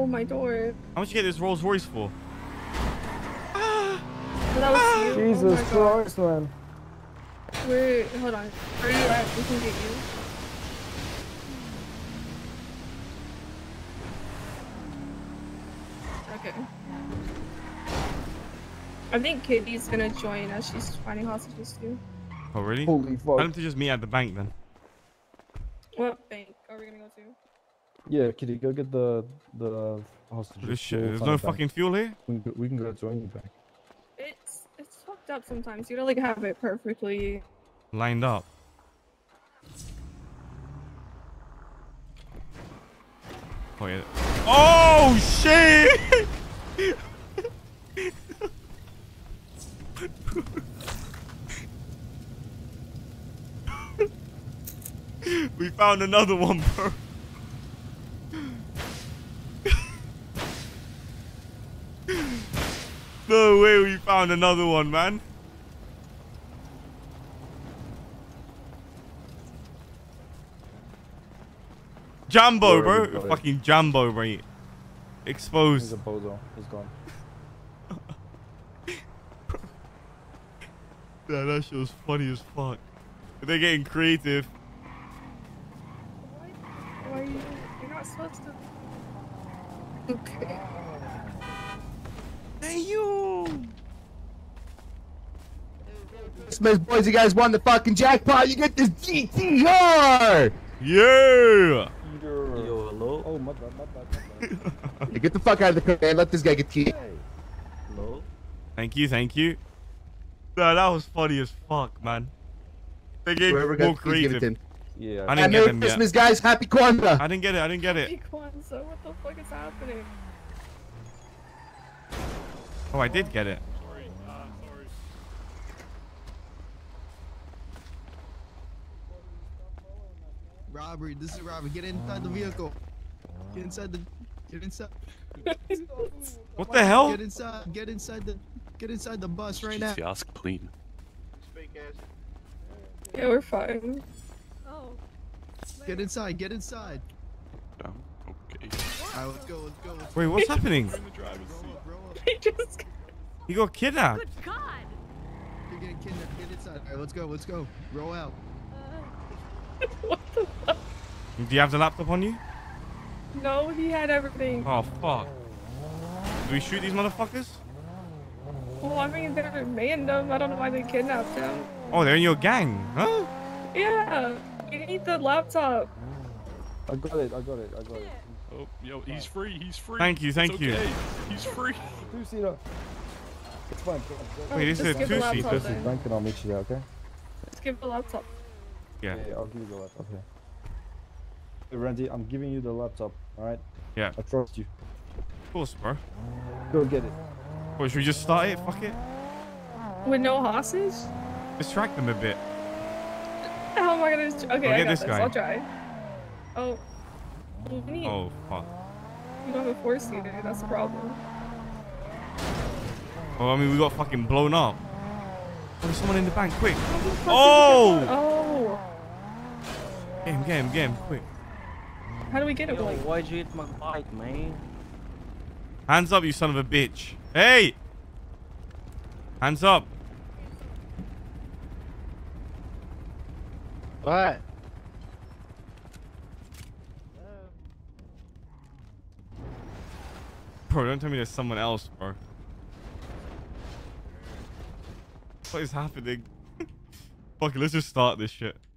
my door. How much you get this Rolls Royce for? That was you. Jesus Oh my Christ, man. Wait, hold on. Where are you at? We can get you. Okay. I think Kitty's gonna join us. She's finding hostages too. Oh, really? Holy fuck. Tell them to just meet at the bank then. What bank are we gonna go to? Yeah, Kitty, go get the hostages. This shit. We'll There's find no a bank. fucking fuel here? We can go to any bank. It's fucked up sometimes. You don't like have it perfectly. Lined up. Oh, yeah. Oh, shit! We found another one, bro. No way we found another one, man. Jumbo, bro. Fucking Jumbo, bro. He's Exposed. a bozo. He's gone. Yeah, that shit was funny as fuck. They're getting creative. Why are you? You're not supposed to. Okay. Hey, you. Christmas, boys, you guys won the fucking jackpot. You get this GTR. Yeah. Yo, hello? Oh, my bad, my bad, my bad. Hey, get the fuck out of the car, man. Let this guy get key. Hey. Hello? Thank you, thank you. Nah, that was funny as fuck, man. They get Whoever more got the keys, give it to creative. him. Yeah. I Hey, didn't get Merry them yet. Christmas, guys. Happy Kwanzaa. I didn't get it. I didn't get it. Hey, Kwanzaa, what the fuck is happening? Oh, I did get it. Robbery. This is robbery. Get inside the vehicle. Get inside the. Get inside. What the hell? Get inside. Get inside the. Get inside the bus right now. Ask clean. Yeah, we're fine. Oh. Get inside. Get inside. Down. Okay. All right, let's go. Let's go. Let's Wait, what's happening? roll up. Roll up. He just. He got kidnapped. Good God. You're getting kidnapped. Get inside. All right, let's go. Let's go. Roll out. What the fuck? Do you have the laptop on you? No, he had everything. Oh, fuck. Do we shoot these motherfuckers? Well, I mean, they're random. I don't know why they kidnapped him. Oh, they're in your gang, huh? Yeah, we need the laptop. I got it, I got it, I got it. Oh, yo, he's free. He's free. Thank you, thank It's you. okay. He's free. Two-seater. It's fine. Wait, this is a Just give the two-seater. laptop This is then. bank and I'll meet you there, okay? Let's give the laptop. Yeah. Yeah, I'll give you the laptop, okay. Hey, Randy, I'm giving you the laptop, alright? Yeah. I trust you. Of course, bro. Go get it. Wait, should we just start it? Fuck it. With no hostage? Distract them a bit. How am I gonna? Okay, Go I get got this this. guy. I'll try. Oh. We need, Oh, fuck. You don't have a four-seater. That's the problem. Well, I mean, we got fucking blown up. Oh, there's someone in the bank. Quick. How the fuck did Oh! you get one? Oh. Get him, quick. How do we get it? Yo, Like, why'd you hit my bike, man? Hands up, you son of a bitch. Hey! Hands up. What? Bro, don't tell me there's someone else, bro. What is happening? Fuck it, let's just start this shit.